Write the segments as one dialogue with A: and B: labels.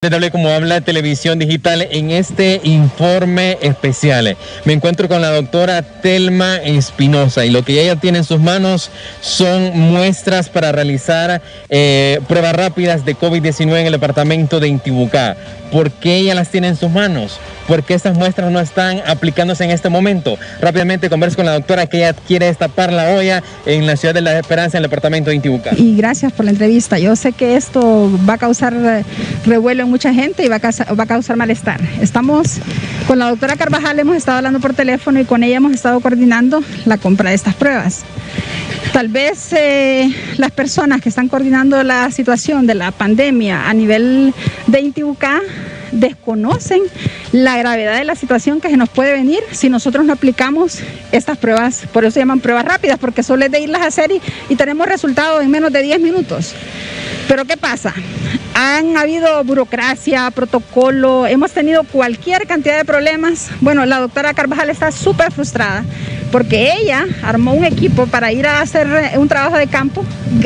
A: TW como habla Televisión Digital en este informe especial. Me encuentro con la doctora Telma Espinosa y lo que ella tiene en sus manos son muestras para realizar pruebas rápidas de COVID-19 en el departamento de Intibucá. ¿Por qué ella las tiene en sus manos? ¿Por qué estas muestras no están aplicándose en este momento? Rápidamente converso con la doctora que ella quiere destapar la olla en la ciudad de La Esperanza, en el departamento de Intibucá.
B: Y gracias por la entrevista. Yo sé que esto va a causar revuelo en mucha gente y va a causar malestar. Estamos con la doctora Carvajal, hemos estado hablando por teléfono y con ella hemos estado coordinando la compra de estas pruebas. Tal vez las personas que están coordinando la situación de la pandemia a nivel de Intibucá desconocen la gravedad de la situación que se nos puede venir si nosotros no aplicamos estas pruebas. Por eso se llaman pruebas rápidas, porque solo es de irlas a hacer y tenemos resultados en menos de 10 minutos. Pero ¿qué pasa? Han habido burocracia, protocolo, hemos tenido cualquier cantidad de problemas. Bueno, la doctora Carvajal está súper frustrada porque ella armó un equipo para ir a hacer un trabajo de campo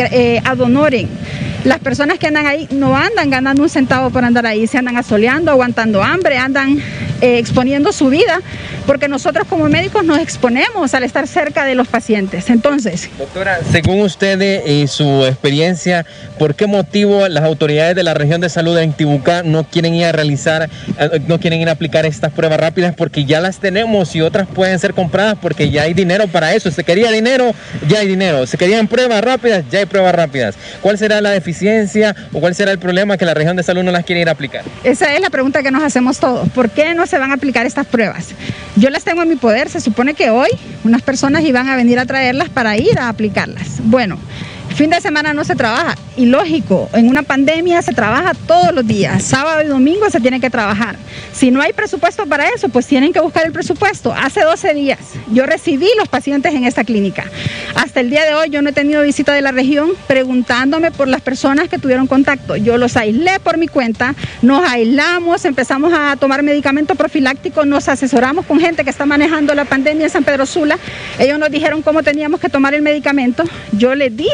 B: ad honorem. Las personas que andan ahí no andan ganando un centavo por andar ahí, se andan asoleando, aguantando hambre, andan exponiendo su vida, porque nosotros como médicos nos exponemos al estar cerca de los pacientes. Entonces,
A: doctora, según usted y su experiencia, ¿por qué motivo las autoridades de la región de salud de Intibucá no quieren ir a realizar, no quieren ir a aplicar estas pruebas rápidas? Porque ya las tenemos y otras pueden ser compradas porque ya hay dinero para eso. Se quería dinero, ya hay dinero. Se querían pruebas rápidas, ya hay pruebas rápidas. ¿Cuál será la deficiencia o cuál será el problema que la región de salud no las quiere ir a aplicar?
B: Esa es la pregunta que nos hacemos todos. ¿Por qué no se van a aplicar estas pruebas? Yo las tengo en mi poder. Se supone que hoy unas personas iban a venir a traerlas para ir a aplicarlas. Bueno, fin de semana no se trabaja, y lógico, en una pandemia se trabaja todos los días, sábado y domingo se tiene que trabajar. Si no hay presupuesto para eso, pues tienen que buscar el presupuesto. Hace 12 días yo recibí los pacientes en esta clínica. Hasta el día de hoy yo no he tenido visita de la región preguntándome por las personas que tuvieron contacto. Yo los aislé por mi cuenta, nos aislamos, empezamos a tomar medicamento profiláctico, nos asesoramos con gente que está manejando la pandemia en San Pedro Sula. Ellos nos dijeron cómo teníamos que tomar el medicamento. Yo les dije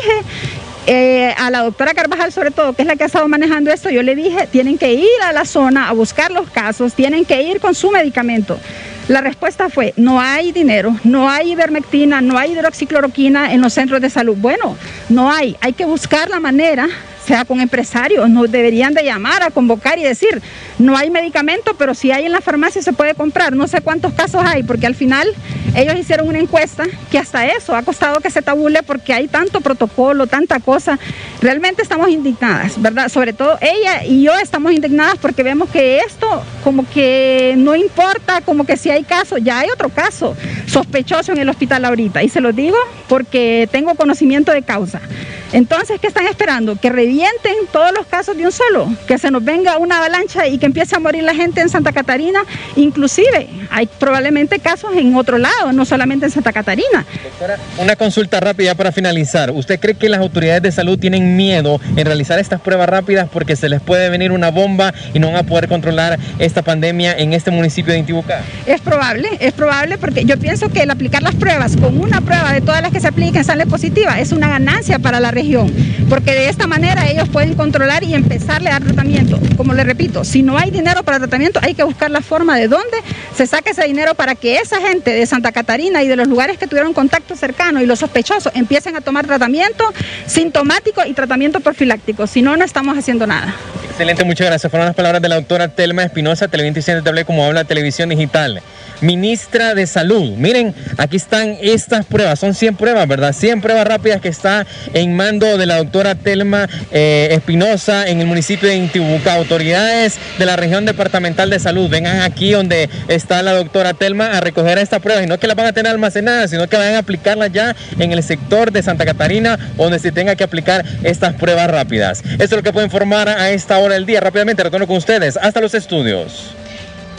B: a la doctora Carvajal, sobre todo, que es la que ha estado manejando esto, yo le dije, tienen que ir a la zona a buscar los casos, tienen que ir con su medicamento. La respuesta fue, no hay dinero, no hay ivermectina, no hay hidroxicloroquina en los centros de salud. Bueno, no hay que buscar la manera, sea con empresarios, nos deberían de llamar a convocar y decir, no hay medicamento, pero si hay en la farmacia se puede comprar. No sé cuántos casos hay, porque al final ellos hicieron una encuesta que hasta eso ha costado que se tabule porque hay tanto protocolo, tanta cosa. Realmente estamos indignadas, ¿verdad? Sobre todo ella y yo estamos indignadas porque vemos que esto como que no importa, como que si hay caso, ya hay otro caso sospechoso en el hospital ahorita, y se lo digo porque tengo conocimiento de causa. Entonces, ¿qué están esperando? Que revienten todos los casos de un solo, que se nos venga una avalancha y que empiece a morir la gente en Santa Catarina. Inclusive hay probablemente casos en otro lado, no solamente en Santa Catarina.
A: Doctora, una consulta rápida para finalizar. ¿Usted cree que las autoridades de salud tienen miedo en realizar estas pruebas rápidas porque se les puede venir una bomba y no van a poder controlar esta pandemia en este municipio de Intibucá?
B: Es probable porque yo pienso que el aplicar las pruebas con una prueba de todas las que se apliquen sale positiva, es una ganancia para la región, porque de esta manera ellos pueden controlar y empezarle a dar tratamiento. Como les repito, si no hay dinero para tratamiento, hay que buscar la forma de dónde se saque ese dinero para que esa gente de Santa Catarina y de los lugares que tuvieron contacto cercano y los sospechosos empiecen a tomar tratamiento sintomático y tratamiento profiláctico. Si no, no estamos haciendo nada.
A: Excelente, muchas gracias. Fueron las palabras de la doctora Telma Espinosa, Televisión Digital como habla Televisión Digital. Ministra de Salud, miren, aquí están estas pruebas, son 100 pruebas, ¿verdad? 100 pruebas rápidas que está en mando de la doctora Telma Espinosa en el municipio de Intibucá. Autoridades de la región departamental de salud, vengan aquí donde está la doctora Telma a recoger estas pruebas, y no que las van a tener almacenadas, sino que van a aplicarlas ya en el sector de Santa Catarina, donde se tenga que aplicar estas pruebas rápidas. Esto es lo que puedo informar a esta hora del día. Rápidamente retorno con ustedes hasta los estudios.